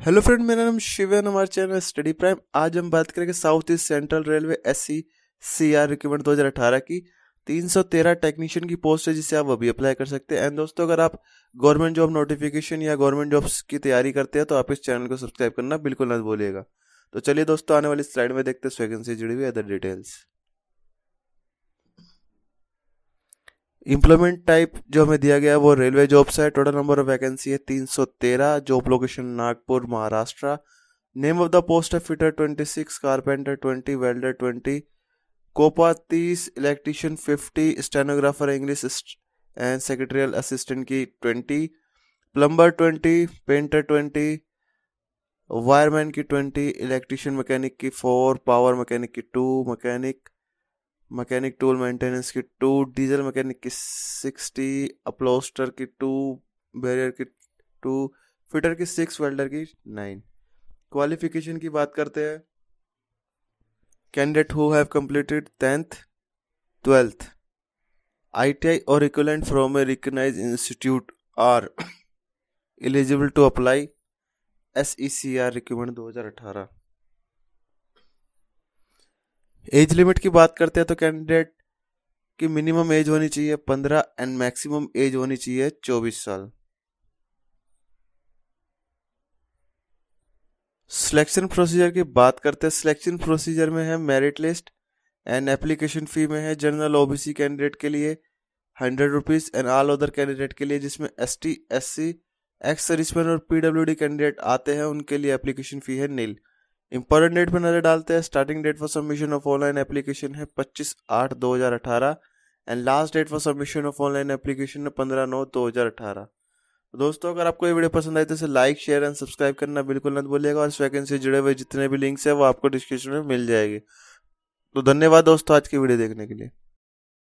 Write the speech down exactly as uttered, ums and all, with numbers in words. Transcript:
Hello friend, मेरा नाम शिव है। हमारे चैनल स्टडी प्राइम। आज हम बात करेंगे south east central railway S C C R recruitment दो हज़ार अठारह की तीन सौ तेरह टेक्नीशियन की पोस्ट है, जिसे आप अभी अप्लाई कर सकते हैं। एंड दोस्तों, अगर आप गवर्नमेंट जॉब नोटिफिकेशन या गवर्नमेंट जॉब्स की तैयारी करते हैं तो आप इस चैनल को सब्सक्राइब करना बिल्कुल ना भूलिएगा। तो चलिए दोस्तों, आने वाली स्लाइड में देखते हैं वैकेंसी जुड़ी हुई अदर डिटेल्स। इम्प्लॉयमेंट टाइप जो हमें दिया गया है वो रेलवे जॉब्स है। टोटल नंबर ऑफ वैकेंसी है तीन सौ तेरह। Job location Nagpur, Maharashtra. Name of the post है फिटर छब्बीस, कारपेंटर बीस, वेल्डर बीस, कोपा तीस, इलेक्ट्रिशियन पचास, stenographer English and secretarial assistant की बीस, प्लम्बर बीस, पेंटर बीस, वायरमैन की बीस, इलेक्ट्रिशियन मैकेनिक की चार, पावर मैकेनिक की दो, मैकेनिक मैकेनिक टूल मेंटेनेंस की टू, डीजल मैकेनिक की साठ, अपहोल्स्टर की टू, बैरियर की टू, फिटर की सिक्स, वेल्डर की नाइन। क्वालिफिकेशन की बात करते हैं। Candidate who have completed tenth, twelfth, ITI और equivalent from a recognised institute are eligible to apply SECR recruitment दो हज़ार अठारह। एज लिमिट की बात करते हैं तो कैंडिडेट की मिनिमम एज होनी चाहिए पंद्रह एंड मैक्सिमम एज होनी चाहिए चौबीस साल। सिलेक्शन प्रोसीजर की बात करते हैं। सिलेक्शन प्रोसीजर में है merit list and application fee में है जनरल ओबीसी कैंडिडेट के लिए hundred rupees and all other candidate के लिए, जिसमें S T, S C, ex serviceman और पीडब्ल्यूडी कैंडिडेट आते हैं, उनके लिए एप्लीकेशन फी है नील। इंपॉर्टेंट डेट पर नजर डालते हैं। Starting date for submission of online application है पच्चीस आठ दो हज़ार अठारह and last date for submission of online application है पंद्रह नौ दो हज़ार अठारह। दोस्तों, अगर आपको ये वीडियो पसंद आए तो इसे लाइक, शेयर एंड सब्सक्राइब करना बिल्कुल मत भूलिएगा। और इस वैकेंसी से जुड़े हुए जितने भी लिंक्स हैं वो आपको डिस्क्रिप्शन में मिल जाएगी। तो धन्यवाद दोस्तों आज की वीडियो देखने के लिए।